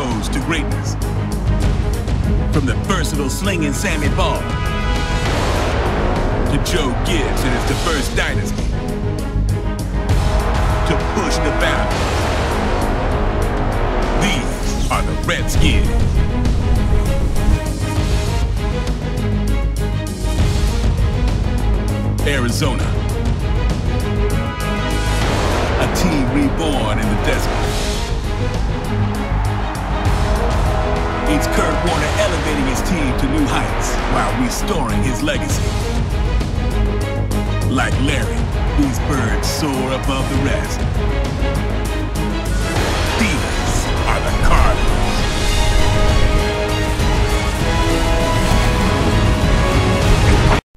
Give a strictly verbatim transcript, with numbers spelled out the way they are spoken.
rose to greatness. From the versatile slinging Sammy Ball to Joe Gibbs and his diverse dynasty to push the boundaries. These are the Redskins. Arizona, a team reborn in the desert. It's Kurt Warner elevating his team to new heights while restoring his legacy. Like Larry, these birds soar above the rest. These